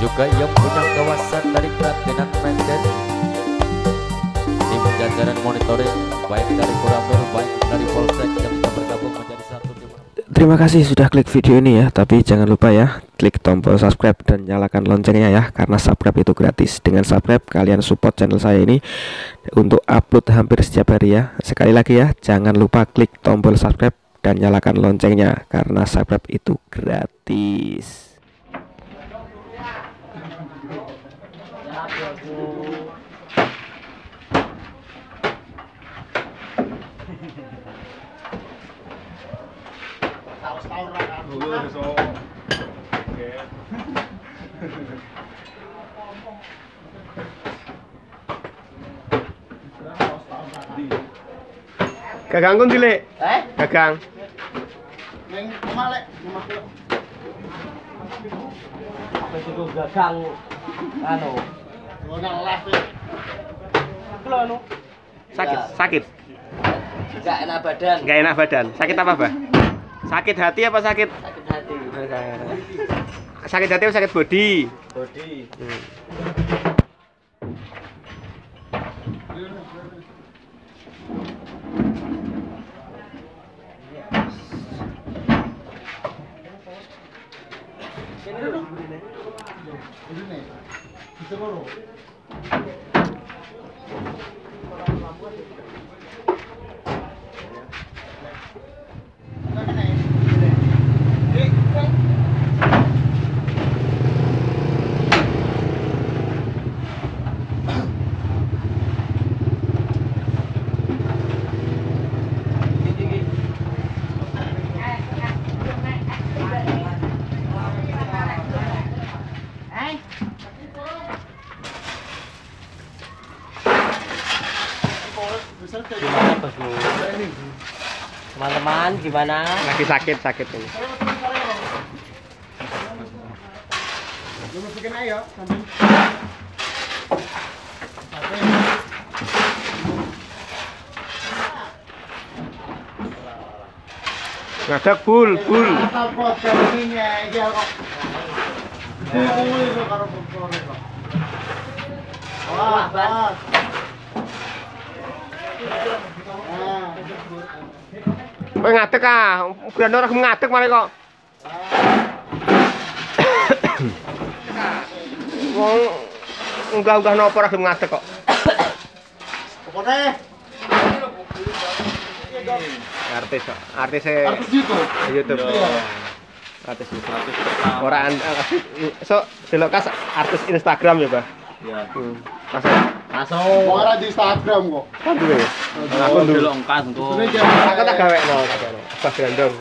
juga yang punya kawasan dari Kratenan Menden, tim jajaran monitoring baik dari Koramil baik dari Polsek yang sudah bergabung menjadi satu tim. Terima kasih sudah klik video ini ya, tapi jangan lupa ya klik tombol subscribe dan nyalakan loncengnya ya, karena subscribe itu gratis. Dengan subscribe kalian support channel saya ini untuk upload hampir setiap hari ya. Sekali lagi ya, jangan lupa klik tombol subscribe dan nyalakan loncengnya karena subscribe itu gratis. Gagang kun dilek. Gagang. Ning omah lek, omah kok. Wis itu gagang anu. Nang live. Kulo anu. Sakit. Enggak enak badan. Gak enak badan. Sakit apa, Bah? Sakit hati apa sakit? Sakit hati. Sakit hati apa sakit body? Bodi. Ini nih. Bisa loro. Gimana Bosku? Teman-teman gimana? Lagi sakit ini. Lu bikin ayo sambil. Ngadak bul. Asal pot ini ya kok. Oh, itu karo bokore kok. Wah, bos. Kowe ngadeg ah, ukuran ora ngadeg malah kok. Wong unggah-unggah napa ora gelem ngadeg kok. Pokoknya Artis artis YouTube. YouTube. Artis YouTube. Ora so delok kas artis Instagram ya, Bah. Iya. Masuk. Ora di Instagram kok. Kan duwe. Aku delok engkas engko. Ini jangan Aku tak gawekno. Pas grandong.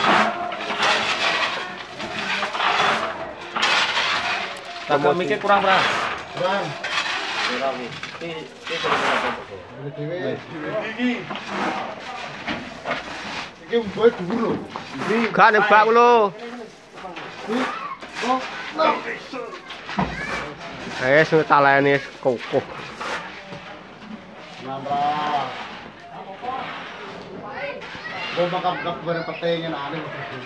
Kakak mikir kurang berapa? Bang. Kurang nih. Dewe gigi. Iki buat dulu. Gak nembak lho. Oh, Sing talene kokoh. nambah. Gua bakal bareng petengin ada.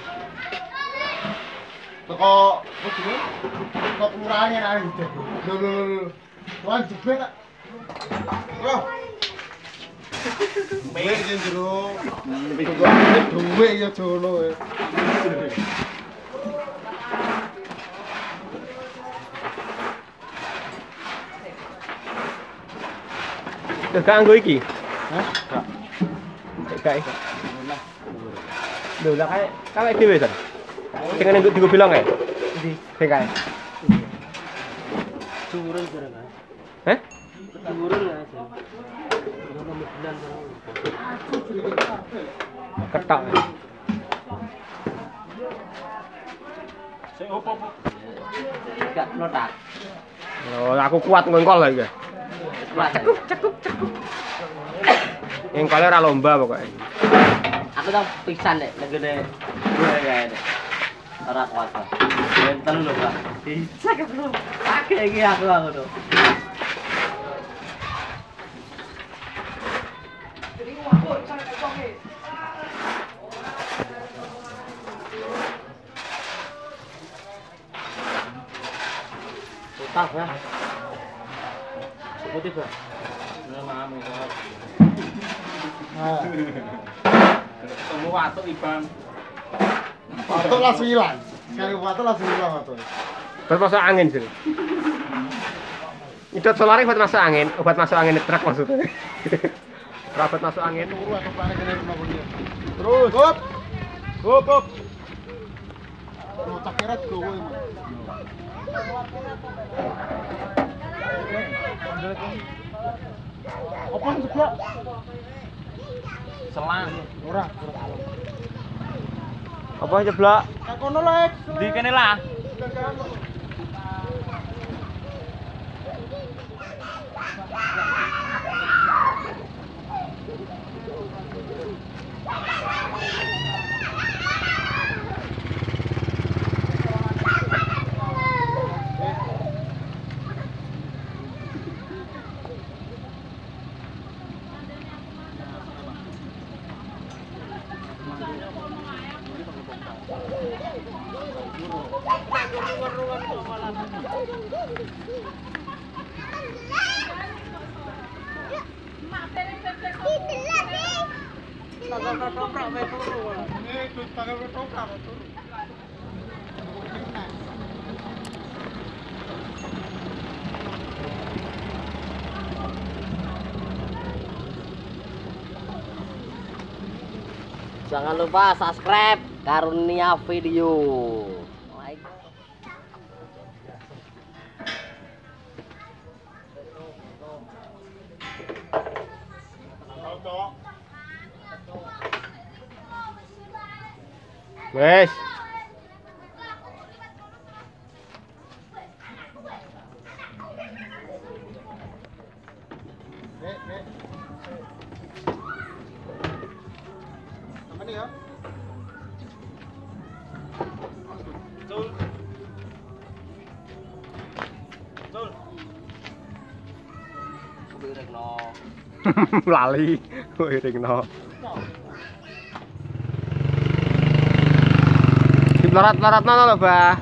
Toko kelurahan yang ada gitu. Lho. Tuan jebet tak. Bro. Duwe sing jero. Duwe ya jono. Gak nganggo iki. Hah? Gak. Lho lah kae dhewe to. Sing ngene digo bilang ae. Ndi? Sing kae. Turun bareng ah. Heh? Turun aja. Ono bulan Ketok. Sing opo? Gak notak. Oh, aku kuat ngengkol lah iki. Cekup. Ngengkole ora lomba pokoknya. Aku tau pisan nek negene gue ya. Ora kuat. Benten lho, Pak. Bisa aku. Pakai iki aku tuh. Tak, ya. Putih, Bang. Nah, mami kok. Ketemu watuk Ibang. Watuk langsung hilang. Sekali watuk langsung hilang watuk. Buat masuk angin sih. Nyedot solarnya buat masuk angin, obat masuk angin truk maksudnya. Obat masuk angin. Turu atau panik kena rumah dia. Terus. Hop. Hop hop. Oh, tak kira gue emang. Apa yang sebelah? Selang. Ora. Apa jeblok? Kak kono lah, Ek. Di kene lah. Jangan lupa subscribe Karunia Video. Like. Wes. Apa nih ya? Lali. Wiringno. Diplarat-plaratno lho, Bah.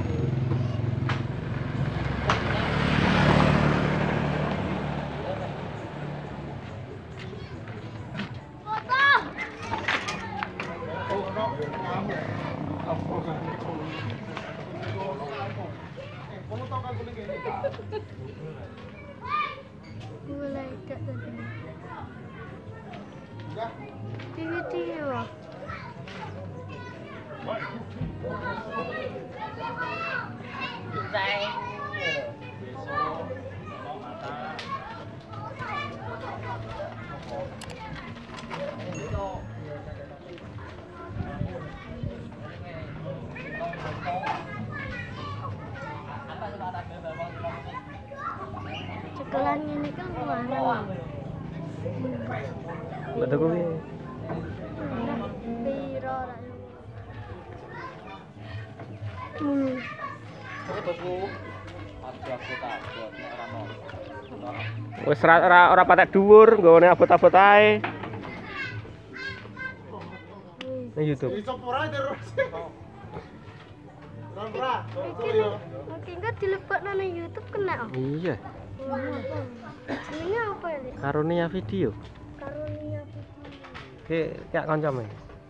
Mulai gak tadi. Di video. Cekelan ini kan kemana? Betul kuwi. Biro lah. Wis ora patek dhuwur, nggone abot-abot ae. Nang YouTube. Iso pura terus. Ora. Oke, enggak dilebokno nang YouTube kena. Iya, Jenenge apa ya? Karunia Video. Karunia. Kayak kancame.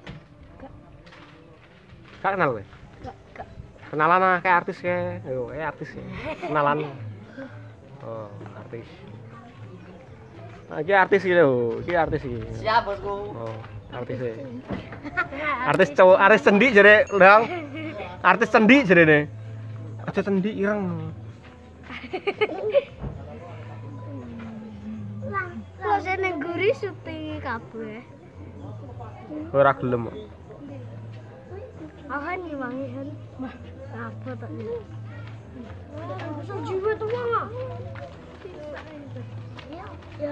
Gak kenal kowe? Gak. Kenalan ah, kayak artis kayak. Yo, artis ya. Kenalan. Oh, artis. Nah, iki artis iki lho, iki artis iki. Siap, Bosku. Oh, artis e. Artis cowok, artis cendi jare, Ndang. Artis cendi jarene. Aja cendi ireng. Lah jeneng guri syuting kabeh. Ora gelem. Ahan nih wangian. Mah, apa tak ini? Bisa jiwa tuh mah. Ya.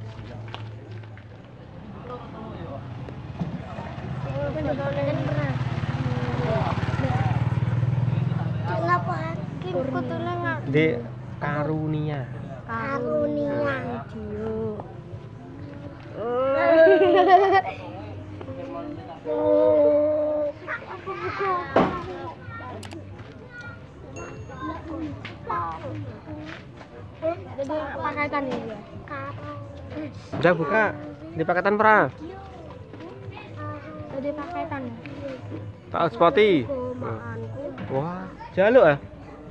Kenapa? Kutune nggak? Di Karunia. Karunia video. Apa buka? Jadi paketan ini ya. Udah buka di paketan pra. Jadi paketan. Tak spoti. Maanku. Wah, jaluk ah.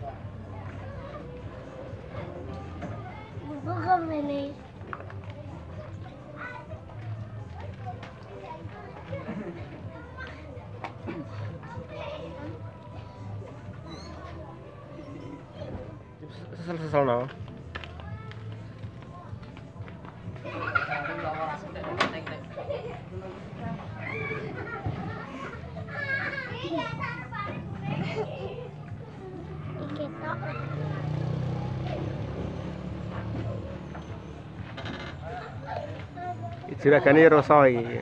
Bukan ini. Sesel no. Iki tok. Juragane rasa iki.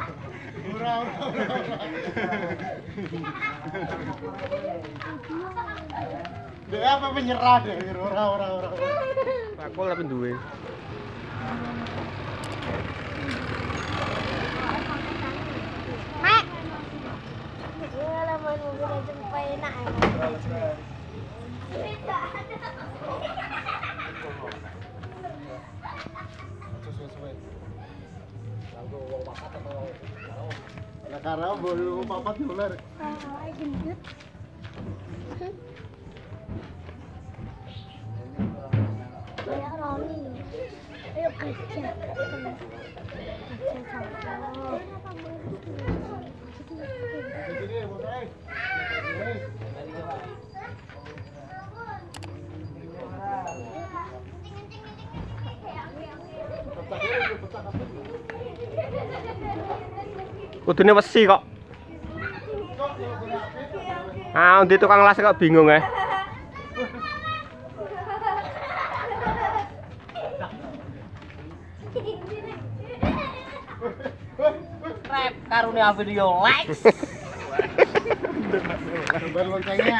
Dia apa menyerah deh, ora. Aku tapi duwe. Mak. Ini main mobil jumpa enak ya. Lah karena baru papat dolar. Gendut. Kayak Roni. Ayo kerja. Ini mulai. Kudune wesi kok. Ah, di tukang las kok bingung ya. Rep karunia video likes. Gambar loncengnya.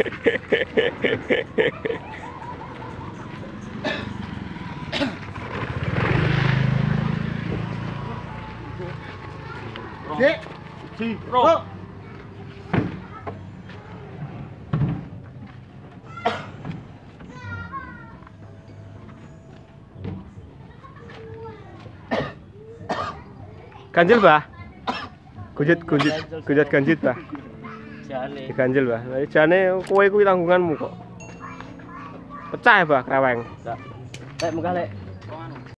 Dek, si, bro. Ganjil, Bah. Gujut ganjil, Bah. Jane. Diganjil, Bah. Lah jane kowe kuwi tanggunganmu kok. Pecah, Bah, kreweng. Lek munggah lek.